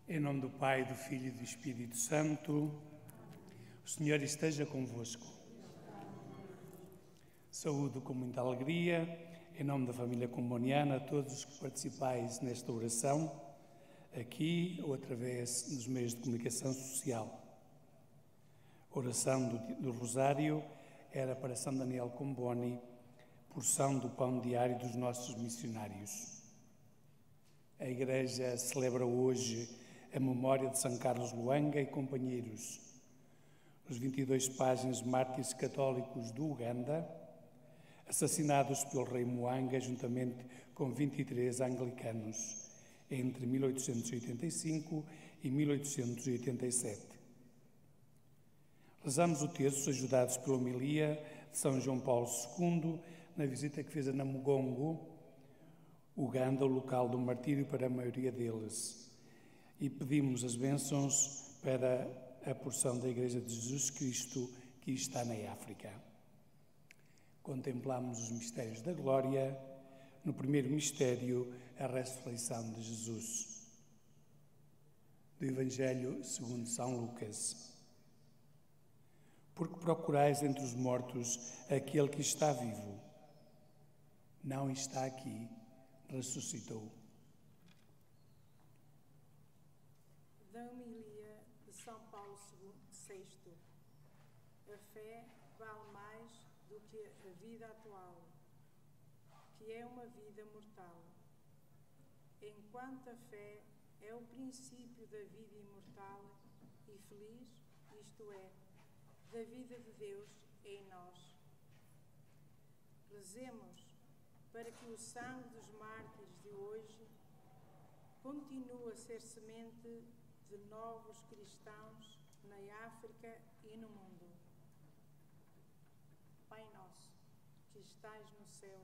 Em nome do Pai, do Filho e do Espírito Santo, o Senhor esteja convosco. Saúdo com muita alegria, em nome da família comboniana, todos os que participais nesta oração, aqui ou através dos meios de comunicação social. A oração do Rosário era para São Daniel Comboni, porção do pão diário dos nossos missionários. A Igreja celebra hoje a memória de São Carlos Luanga e companheiros, os 22 pajens mártires católicos do Uganda, assassinados pelo rei Mwanga juntamente com 23 anglicanos entre 1885 e 1887. Rezamos o terço ajudados pela homilia de São João Paulo II na visita que fez a Namugongo, Uganda, o local do martírio para a maioria deles. E pedimos as bênçãos para a porção da Igreja de Jesus Cristo que está na África. Contemplamos os mistérios da glória. No primeiro mistério, a ressurreição de Jesus. Do Evangelho segundo São Lucas. Porque procurais entre os mortos aquele que está vivo. Não está aqui, ressuscitou. Da homilia de São Paulo VI. A fé vale mais do que a vida atual, que é uma vida mortal. Enquanto a fé é o princípio da vida imortal e feliz, isto é, da vida de Deus em nós. Rezemos para que o sangue dos mártires de hoje continue a ser semente de novos cristãos na África e no mundo. Pai nosso, que estais no céu,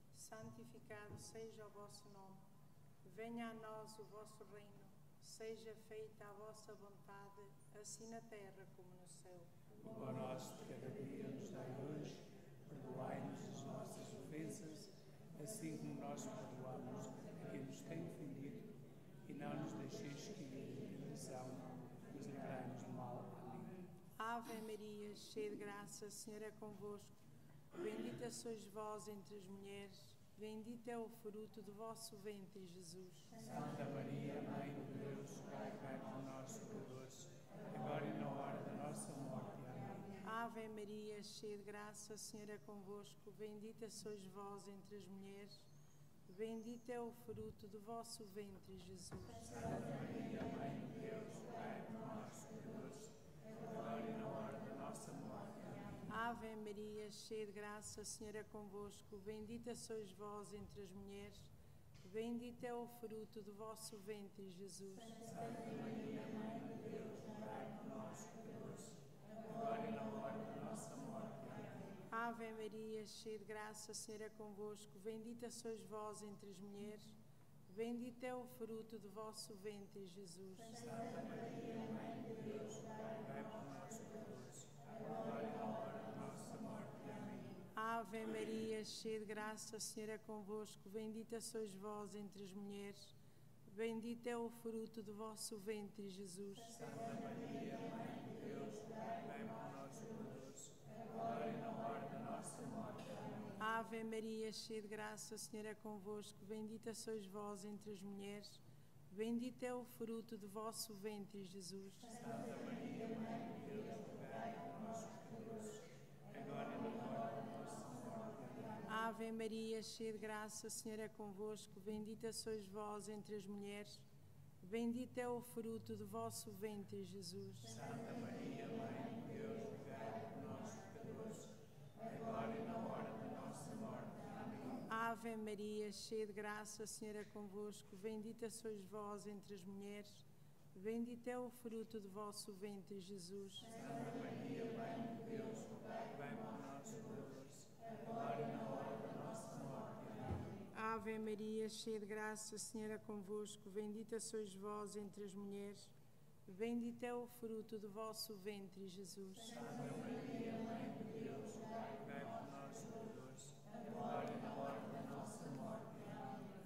santificado seja o vosso nome. Venha a nós o vosso reino, seja feita a vossa vontade, assim na terra como no céu. O pão nosso de cada dia nos dai hoje, perdoai-nos as nossas ofensas, assim como nós perdoamos a quem nos tem ofendido, e não nos deixeis cair em tentação, mas livrai-nos do mal. Amém. Ave Maria, cheia de graça, o Senhor é convosco. Bendita sois vós entre as mulheres, bendito é o fruto do vosso ventre, Jesus. Santa Maria, Mãe de Deus, rogai por nós, pecadores, agora e na hora da nossa morte. Amém. Ave Maria, cheia de graça, o Senhor é convosco. Bendita sois vós entre as mulheres, bendito é o fruto do vosso ventre, Jesus. Santa Maria, Mãe de Deus, rogai por nós, pecadores, agora e na hora da nossa morte. Amém. Ave Maria, cheia de graça, o Senhor é convosco. Bendita sois vós entre as mulheres, bendito é o fruto do vosso ventre, Jesus. Santa Maria, Mãe de Deus, rogai por nós, pecadores, agora e na hora da nossa morte. Amém. Ave Maria, cheia de graça, o Senhor é convosco. Bendita sois vós entre as mulheres, bendito é o fruto do vosso ventre, Jesus. Santa Maria, Mãe de Deus, rogai por nós, pecadores, agora e na hora da nossa morte. Amém. Ave Maria, cheia de graça, o Senhor é convosco. Bendita sois vós entre as mulheres, bendito é o fruto do vosso ventre, Jesus. Santa Maria, Mãe de Deus, rogai por nós, pecadores, agora e na hora da nossa morte. Amém. Ave Maria, cheia de graça, o Senhor é convosco. Bendita sois vós entre as mulheres, bendito é o fruto do vosso ventre, Jesus. Santa Maria, Mãe de Deus, rogai por nós, pecadores, agora e na hora da nossa morte. Amém. Ave Maria, cheia de graça, o Senhor é convosco. Bendita sois vós entre as mulheres, bendito é o fruto do vosso ventre, Jesus. Santa Maria, Mãe de Deus, rogai por nós, pecadores, agora e na hora da nossa morte. Amém. Ave Maria, cheia de graça, o Senhor é convosco. Bendita sois vós entre as mulheres, bendito é o fruto do vosso ventre, Jesus. Santa Maria, Mãe de Deus, rogai por nós, pecadores, agora e na hora da nossa morte. Amém. Ave Maria, cheia de graça, o Senhor é convosco. Bendita sois vós entre as mulheres, bendito é o fruto do vosso ventre, Jesus. Santa Maria, Mãe de Deus, rogai por nós, pecadores, agora e na hora da nossa morte. Amém.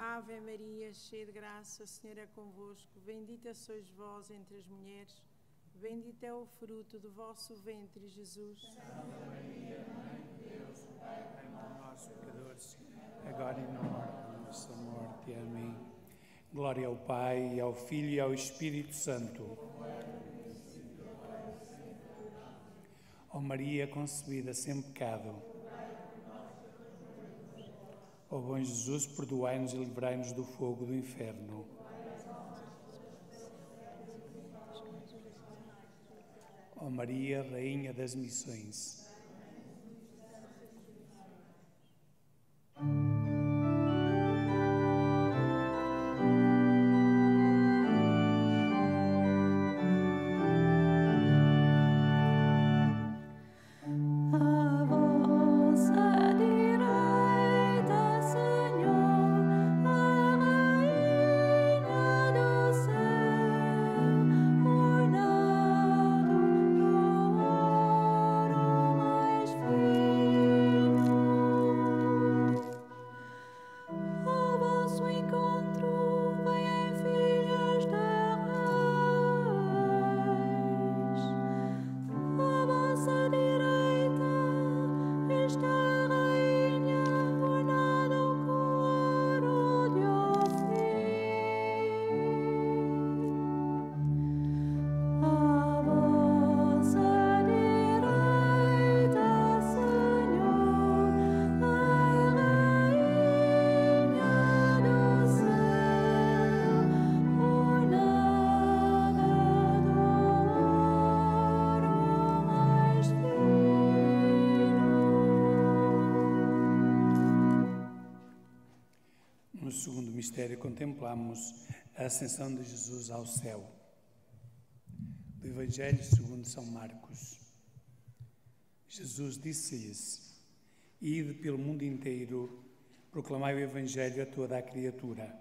Ave Maria, cheia de graça, o Senhor é convosco. Bendita sois vós entre as mulheres. Bendito é o fruto do vosso ventre, Jesus. Santa Maria, Mãe de Deus, Pai por nós, pecadores, agora e na hora da nossa morte. Amém. Glória ao Pai, ao Filho e ao Espírito Santo. Ó Maria concebida sem pecado. Ó bom Jesus, perdoai-nos e livrai-nos do fogo do inferno. Ó Maria, Rainha das Missões. No segundo mistério contemplamos a ascensão de Jesus ao céu. Do Evangelho segundo São Marcos. Jesus disse-lhes: Ide pelo mundo inteiro, proclamai o Evangelho a toda a criatura.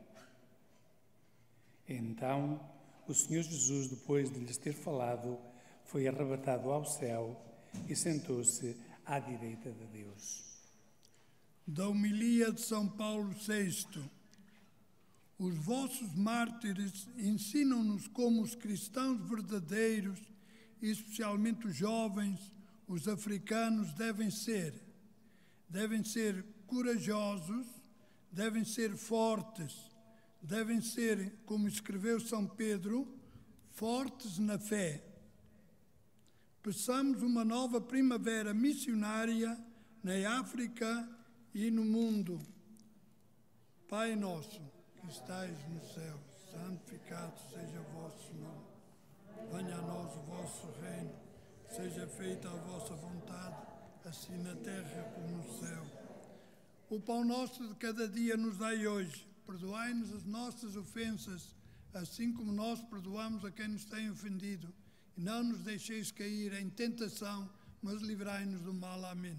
Então, o Senhor Jesus, depois de lhes ter falado, foi arrebatado ao céu e sentou-se à direita de Deus. Da homilia de São Paulo VI. Os vossos mártires ensinam-nos como os cristãos verdadeiros, e especialmente os jovens, os africanos, devem ser. Devem ser corajosos, devem ser fortes, devem ser, como escreveu São Pedro, fortes na fé. Peçamos uma nova primavera missionária na África e no mundo. Pai nosso, que estais no céu, santificado seja o vosso nome. Venha a nós o vosso reino, seja feita a vossa vontade, assim na terra como no céu. O pão nosso de cada dia nos dai hoje. Perdoai-nos as nossas ofensas, assim como nós perdoamos a quem nos tem ofendido. E não nos deixeis cair em tentação, mas livrai-nos do mal. Amém.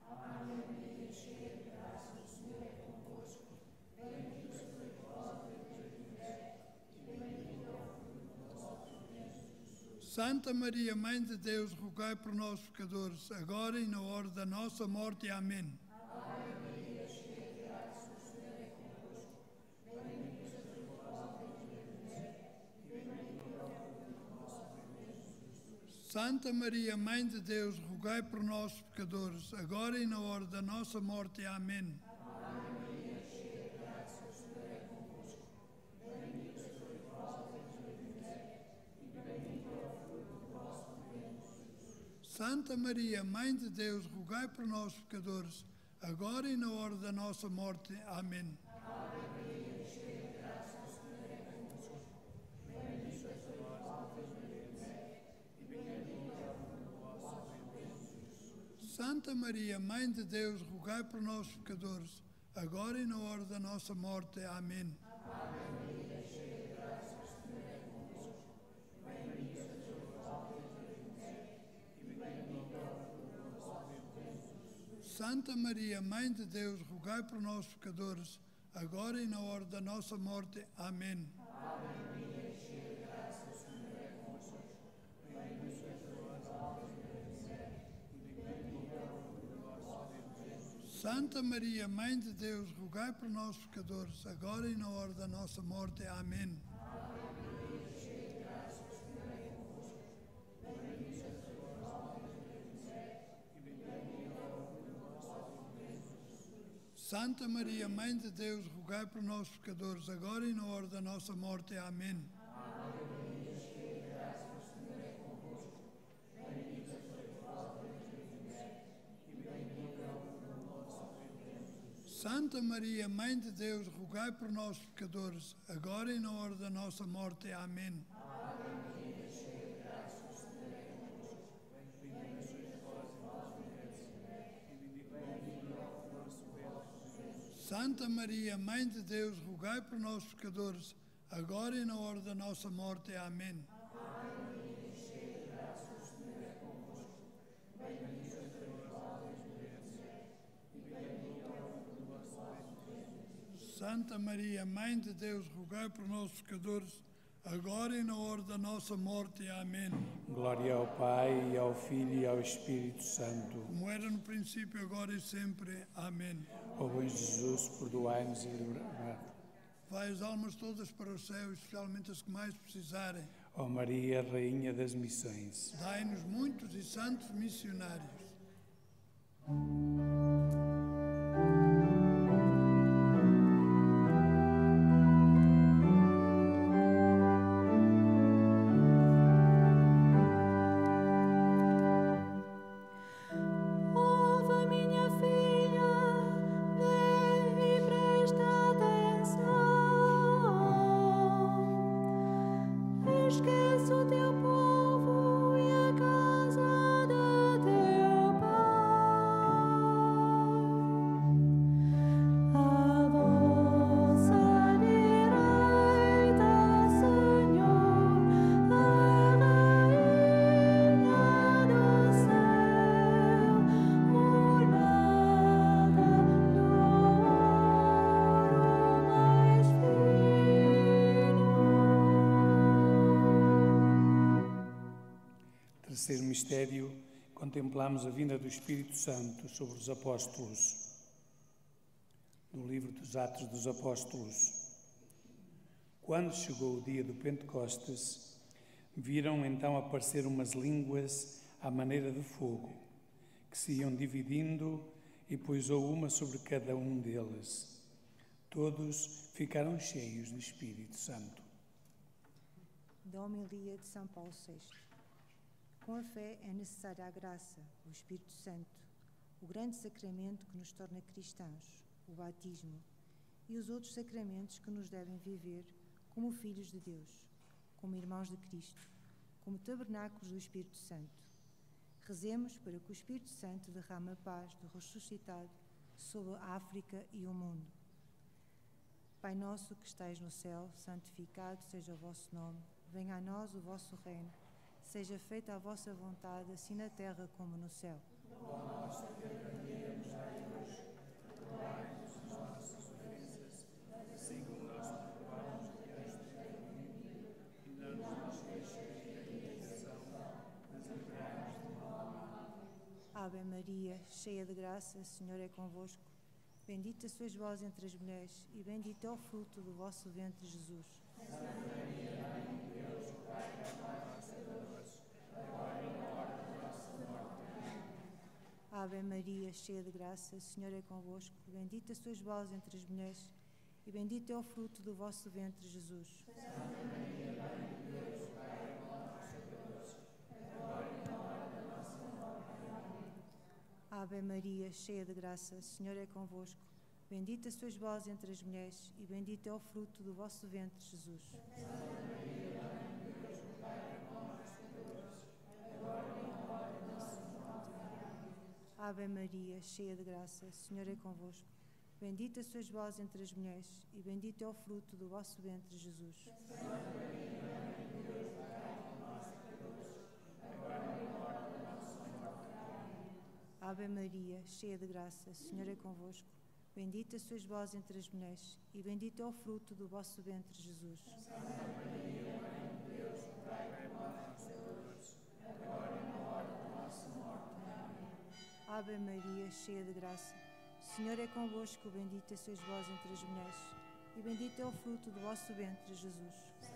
Santa Maria, Mãe de Deus, rogai por nós, pecadores, agora e na hora da nossa morte. Amém. Santa Maria, Mãe de Deus, rogai por nós, pecadores, agora e na hora da nossa morte. Amém. Santa Maria, Mãe de Deus, rogai por nós, pecadores, agora e na hora da nossa morte. Amém. Santa Maria, Mãe de Deus, rogai por nós, pecadores, agora e na hora da nossa morte. Amém. Santa Maria, Mãe de Deus, rogai por nós, pecadores, agora e na hora da nossa morte. Amém. Santa Maria, Mãe de Deus, rogai por nós, pecadores, agora e na hora da nossa morte. Amém. Santa Maria, Mãe de Deus, rogai por nós, pecadores, agora e na hora da nossa morte. Amém. Santa Maria, Mãe de Deus, rogai por nós, pecadores, agora e na hora da nossa morte. Amém. Santa Maria, Mãe de Deus, rogai por nós, pecadores, agora e na hora da nossa morte. Amém. Santa Maria, Mãe de Deus, rogai por nós, pecadores, agora e na hora da nossa morte. Amém. Glória ao Pai, e ao Filho e ao Espírito Santo. Como era no princípio, agora e sempre. Amém. Ó bom Jesus, perdoai-nos e livrai-nos. Vai as almas todas para o céu, especialmente as que mais precisarem. Ó Maria, Rainha das Missões. Dai-nos muitos e santos missionários. Terceiro mistério, contemplamos a vinda do Espírito Santo sobre os apóstolos. Do livro dos Atos dos Apóstolos. Quando chegou o dia do Pentecostes, viram então aparecer umas línguas à maneira de fogo, que se iam dividindo e pousou uma sobre cada um deles. Todos ficaram cheios do Espírito Santo. Da homilia de São Paulo VI. Com a fé é necessária a graça, o Espírito Santo, o grande sacramento que nos torna cristãos, o batismo, e os outros sacramentos que nos devem viver como filhos de Deus, como irmãos de Cristo, como tabernáculos do Espírito Santo. Rezemos para que o Espírito Santo derrame a paz do ressuscitado sobre a África e o mundo. Pai nosso que estais no céu, santificado seja o vosso nome, venha a nós o vosso reino. Seja feita a vossa vontade, assim na terra como no céu. O pão nosso de cada dia nos dai hoje. Perdoai-nos as nossas ofensas, assim como nós perdoamos a quem nos tem ofendido. E não nos deixeis cair em tentação, mas livrai-nos do mal. Ave Maria, cheia de graça, o Senhor é convosco. Bendita sois vós entre as mulheres, e bendito é o fruto do vosso ventre, Jesus. Santa Maria, Mãe de Deus, rogai por nós, pecadores, agora e na hora da nossa morte. Amém. Ave Maria, cheia de graça, o Senhor é convosco. Bendita sois vós entre as mulheres, e bendito é o fruto do vosso ventre, Jesus. Santa Maria, Mãe de Deus, rogai por nós, pecadores, agora e na hora da nossa morte. Amém. Ave Maria, cheia de graça, o Senhor é convosco. Bendita sois vós entre as mulheres, e bendito é o fruto do vosso ventre, Jesus. Santa Maria, Mãe de Deus, rogai por nós, pecadores, agora e na hora da nossa morte. Amém. Ave Maria, cheia de graça, o Senhor é convosco. Bendita sois vós entre as mulheres, e bendito é o fruto do vosso ventre, Jesus. Santa Maria, Mãe de Deus, rogai por nós, pecadores, agora e na hora da nossa morte. Amém. Ave Maria, cheia de graça, o Senhor é convosco. Bendita sois vós entre as mulheres, e bendito é o fruto do vosso ventre, Jesus. Santa Maria, Mãe de Deus, rogai por nós, pecadores, agora e na hora da nossa morte. Amém. Ave Maria, cheia de graça, o Senhor é convosco, bendita sois vós entre as mulheres, e bendito é o fruto do vosso ventre, Jesus.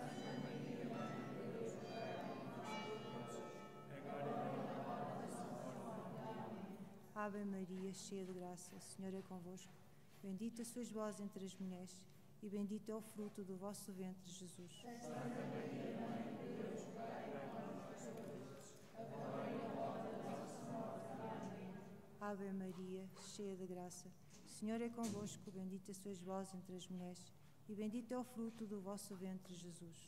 Ave Maria, cheia de graça, o Senhor é convosco. Bendita sois vós entre as mulheres, e bendito é o fruto do vosso ventre, Jesus. Ave Maria, cheia de graça, o Senhor é convosco. Bendita sois vós entre as mulheres, e bendito é o fruto do vosso ventre, Jesus.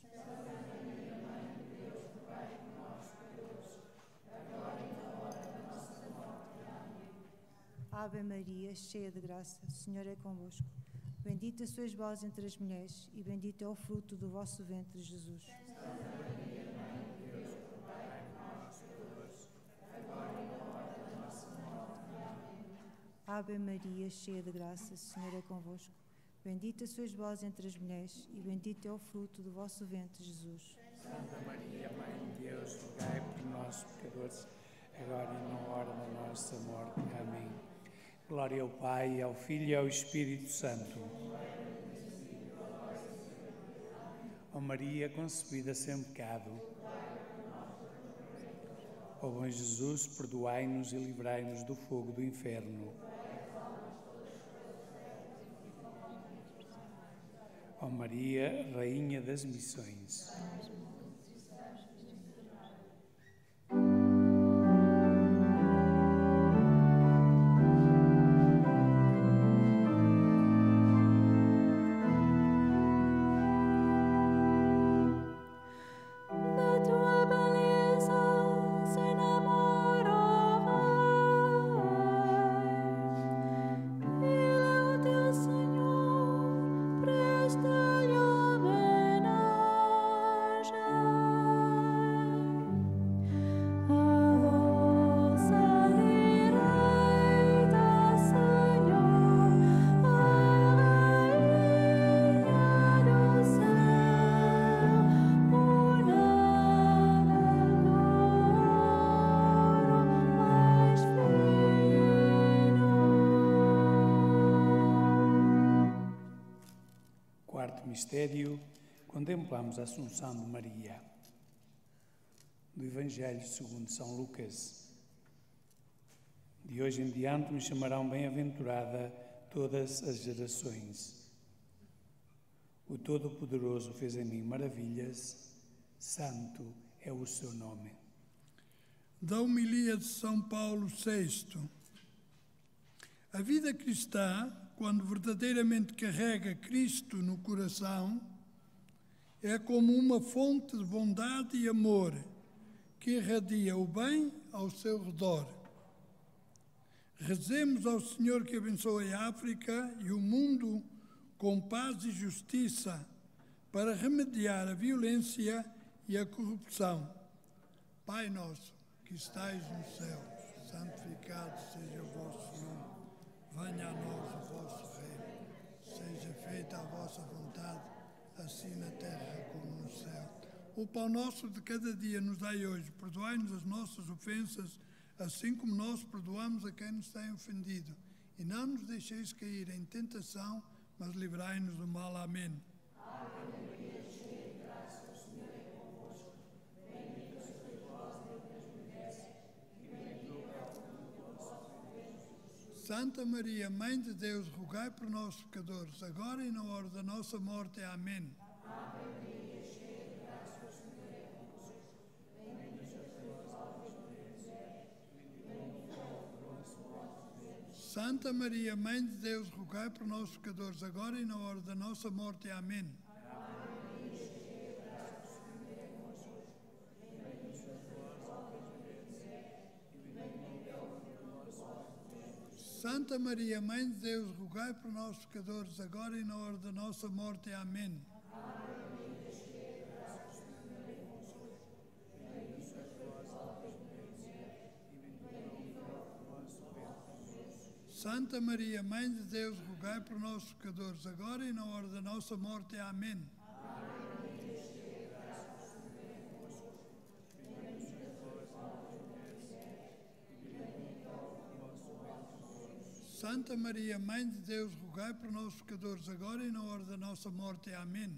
Ave Maria, cheia de graça, o Senhor é convosco. Bendita sois vós entre as mulheres, e bendito é o fruto do vosso ventre, Jesus. Ave Maria, cheia de graça, o Senhor é convosco. Bendita sois vós entre as mulheres, e bendito é o fruto do vosso ventre, Jesus. Santa Maria, Mãe de Deus, rogai por nós, pecadores, agora e na hora da nossa morte. Amém. Glória ao Pai, ao Filho e ao Espírito Santo. Ó Maria, concebida sem pecado. Ó bom Jesus, perdoai-nos e livrai-nos do fogo do inferno. Ó Maria, Rainha das Missões. Mistério, contemplamos a Assunção de Maria. Do Evangelho segundo São Lucas. De hoje em diante me chamarão bem-aventurada todas as gerações. O Todo-Poderoso fez em mim maravilhas, santo é o seu nome. Da homilia de São Paulo VI. A vida cristã, quando verdadeiramente carrega Cristo no coração, é como uma fonte de bondade e amor que irradia o bem ao seu redor. Rezemos ao Senhor que abençoe a África e o mundo com paz e justiça para remediar a violência e a corrupção. Pai nosso, que estais no céu, santificado seja o vosso nome. Venha a nós o vosso reino, seja feita a vossa vontade, assim na terra como no céu. O pão nosso de cada dia nos dai hoje, perdoai-nos as nossas ofensas, assim como nós perdoamos a quem nos tem ofendido. E não nos deixeis cair em tentação, mas livrai-nos do mal. Amém. Santa Maria, Mãe de Deus, rogai por nós, pecadores, agora e na hora da nossa morte. Amém. Ave Maria, cheia de graça, o Senhor é convosco. Bendita sois vós entre as mulheres, e bendito é o fruto do vosso ventre. Santa Maria, Mãe de Deus, rogai por nós, pecadores, agora e na hora da nossa morte. Amém. Santa Maria, Mãe de Deus, rogai por nós, pecadores, agora e na hora da nossa morte. Amém. Santa Maria, Mãe de Deus, rogai por nós, pecadores, agora e na hora da nossa morte. Amém. Santa Maria, Mãe de Deus, rogai por nós, pecadores, agora e na hora da nossa morte. Amém.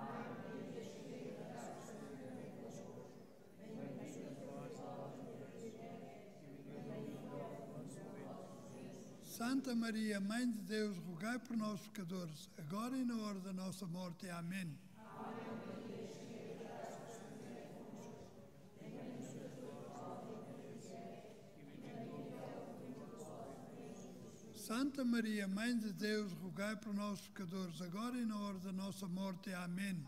Santa Maria, Mãe de Deus, rogai por nós, pecadores, agora e na hora da nossa morte. Amém. Santa Maria, Mãe de Deus, rogai por nós, pecadores, agora e na hora da nossa morte. Amém.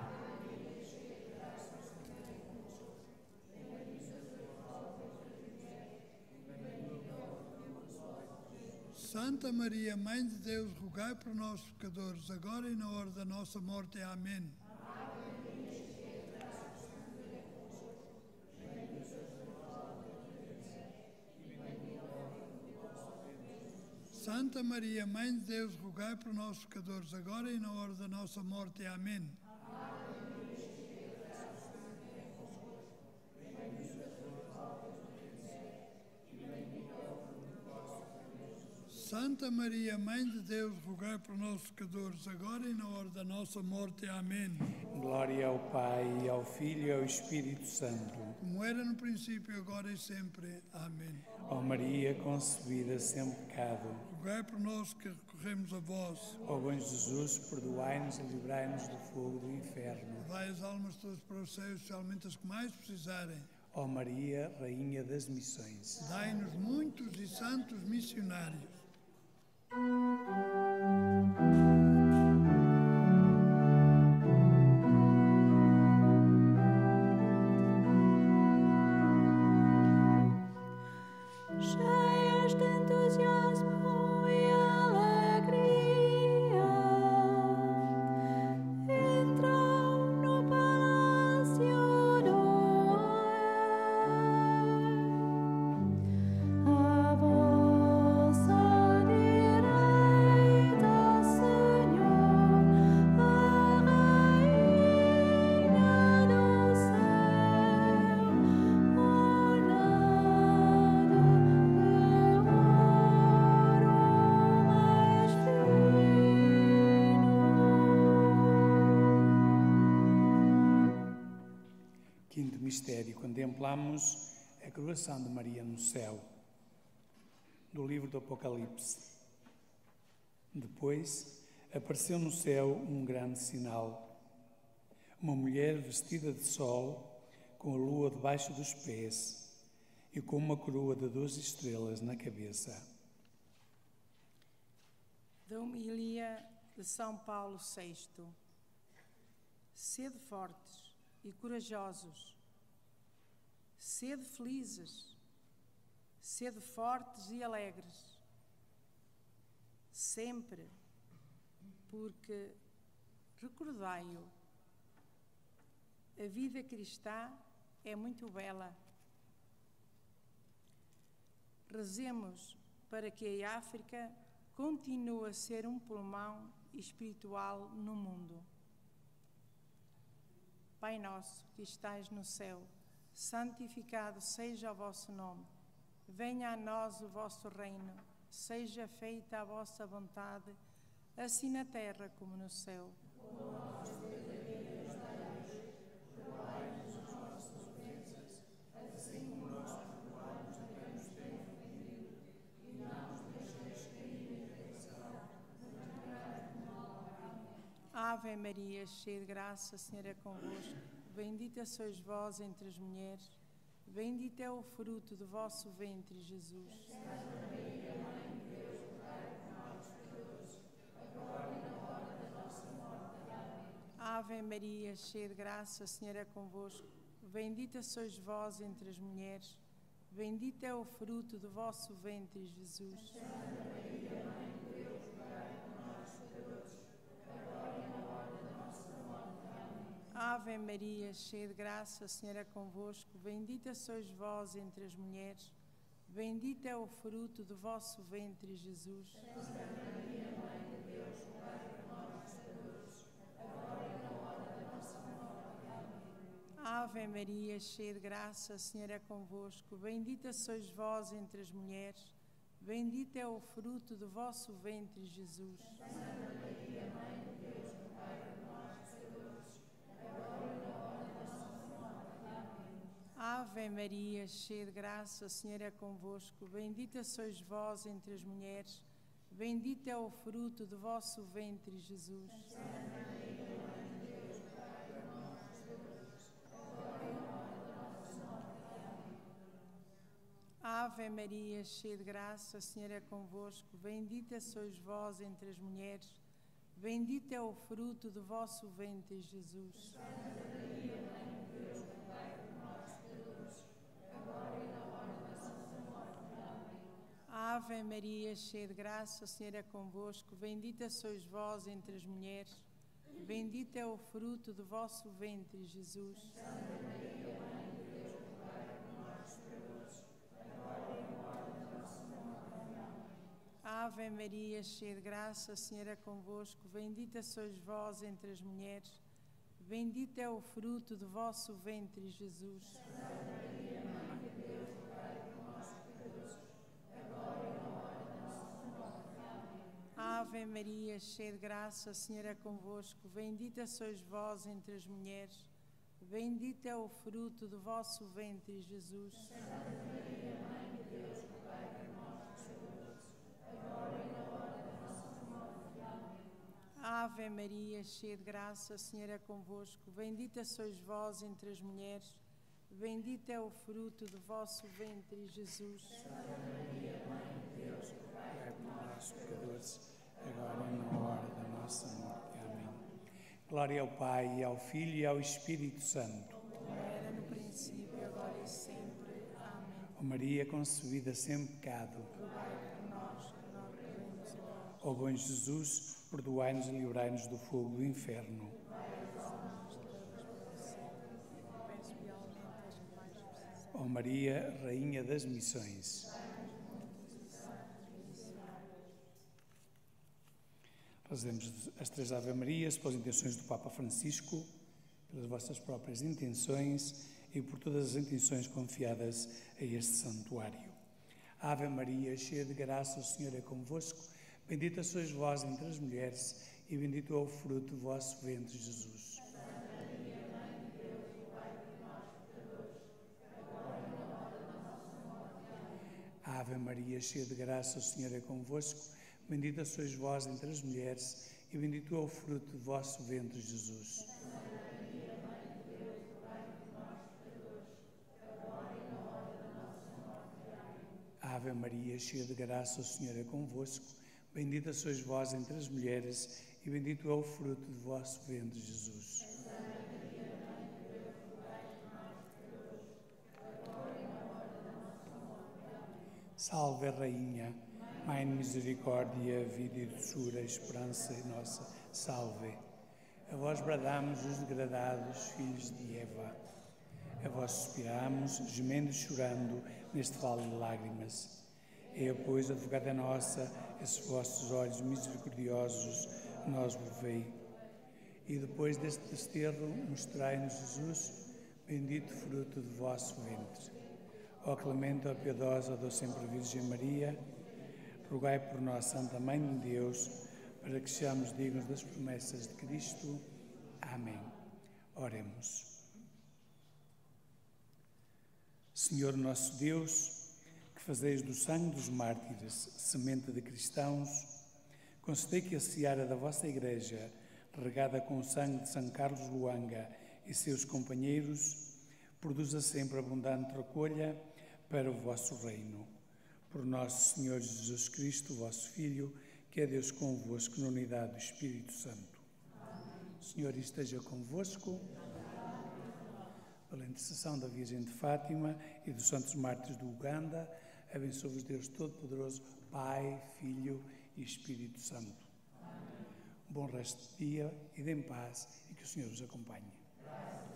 Santa Maria, Mãe de Deus, rogai por nós, pecadores, agora e na hora da nossa morte. Amém. Santa Maria, Mãe de Deus, rogai por nós, pecadores, agora e na hora da nossa morte. Amém. Santa Maria, Mãe de Deus, rogai por nós, pecadores, agora e na hora da nossa morte. Amém. Glória ao Pai, ao Filho e ao Espírito Santo. Como era no princípio, agora e sempre. Amém. Ó Maria concebida sem pecado, Rogai por nós que recorremos a vós. ó bom Jesus, perdoai-nos e livrai-nos do fogo do inferno. Levai as almas todas para os céus, especialmente as que mais precisarem. Ó Maria, Rainha das Missões. Dai-nos muitos e santos missionários. Cheias de entusiasmo e alegria, entram no palácio do Rei. A vossa direita, Senhor, a Rainha do céu, Quinto mistério, contemplamos a coroação de Maria no céu, do livro do Apocalipse. Depois, apareceu no céu um grande sinal, uma mulher vestida de sol, com a lua debaixo dos pés e com uma coroa de 12 estrelas na cabeça. Da homilia de São Paulo VI. Sede fortes e corajosos, sede felizes, sede fortes e alegres, sempre, porque recordai-o, a vida cristã é muito bela. Rezemos para que a África continue a ser um pulmão espiritual no mundo. Pai nosso que estais no céu, santificado seja o vosso nome. Venha a nós o vosso reino, seja feita a vossa vontade, assim na terra como no céu. Ave Maria, cheia de graça, o Senhor é convosco. Bendita sois vós entre as mulheres, bendito é o fruto do vosso ventre, Jesus. Santa Maria, Mãe de Deus, rogai por nós, pecadores, agora e na hora da nossa morte. Amém. Ave Maria, cheia de graça, o Senhor é convosco. Bendita sois vós entre as mulheres, bendito é o fruto do vosso ventre, Jesus. Santa Maria, Mãe de Deus, rogai por nós, pecadores, agora e na hora da nossa morte. Amém. Ave Maria, cheia de graça, o Senhor é convosco. Bendita sois vós entre as mulheres, bendito é o fruto do vosso ventre, Jesus. Santa Maria, Mãe de Deus, rogai por nós, pecadores, agora e na hora da nossa morte. Amém. Ave Maria, cheia de graça, o Senhor é convosco. Bendita sois vós entre as mulheres, Bendito é o fruto do vosso ventre, Jesus. Ave Maria, cheia de graça, o Senhor é convosco. Bendita sois vós entre as mulheres. Bendito é o fruto do vosso ventre, Jesus. Ave Maria, cheia de graça, o Senhor é convosco. Bendita sois vós entre as mulheres. Bendito é o fruto do vosso ventre, Jesus. Ave Maria, cheia de graça, o Senhor é convosco. Bendita sois vós entre as mulheres. Bendito é o fruto do vosso ventre, Jesus. Ave Maria, cheia de graça, o Senhor é convosco. Bendita sois vós entre as mulheres. Bendito é o fruto do vosso ventre, Jesus. Ave Maria, cheia de graça, o Senhor é convosco. Bendita sois vós entre as mulheres. Bendito é o fruto do vosso ventre, Jesus. Ave Maria, cheia de graça, o Senhor é convosco. Bendita sois vós entre as mulheres. Bendito é o fruto do vosso ventre, Jesus. Rogai por nós, pecadores, agora e na hora da nossa morte. Amém. Glória ao Pai, e ao Filho e ao Espírito Santo. Como era no princípio, agora e sempre. Amém. Ó Maria concebida sem pecado, Rogai por nós, que não recorremos a vós. ó bom Jesus, perdoai-nos e livrai-nos do fogo do inferno. Peço piamente às que mais precisam. Ó Maria, Rainha das Missões. Rezemos as três Ave Marias pelas intenções do Papa Francisco, pelas vossas próprias intenções e por todas as intenções confiadas a este santuário. Ave Maria, cheia de graça, o Senhor é convosco. Bendita sois vós entre as mulheres e bendito é o fruto do vosso ventre, Jesus. Ave Maria, cheia de graça, o Senhor é convosco. Bendita sois vós entre as mulheres e bendito é o fruto do vosso ventre, Jesus. Ave Maria, cheia de graça, o Senhor é convosco. Bendita sois vós entre as mulheres e bendito é o fruto do vosso ventre, Jesus. Salve, Rainha, Mãe de misericórdia, vida e doçura, esperança e nossa. Salve. A vós bradamos os degradados filhos de Eva. A vós suspiramos, gemendo e chorando, neste vale de lágrimas. É, pois, advogada nossa, esses vossos olhos misericordiosos, nós volvei. E depois deste desterro, mostrai-nos Jesus, bendito fruto do vosso ventre. Ó clemente, ó piedosa, ó sempre Virgem Maria, rogai por nós, Santa Mãe de Deus, para que sejamos dignos das promessas de Cristo. Amém. Oremos. Senhor nosso Deus, que fazeis do sangue dos mártires semente de cristãos, concedei que a seara da vossa Igreja, regada com o sangue de São Carlos Luanga e seus companheiros, produza sempre abundante recolha para o vosso reino. Por nosso Senhor Jesus Cristo, vosso Filho, que é Deus convosco na unidade do Espírito Santo. Amém. O Senhor esteja convosco. Pela intercessão da Virgem de Fátima e dos Santos Mártires do Uganda, abençoe-vos Deus Todo-Poderoso, Pai, Filho e Espírito Santo. Amém. Bom resto de dia, ide em paz e que o Senhor vos acompanhe.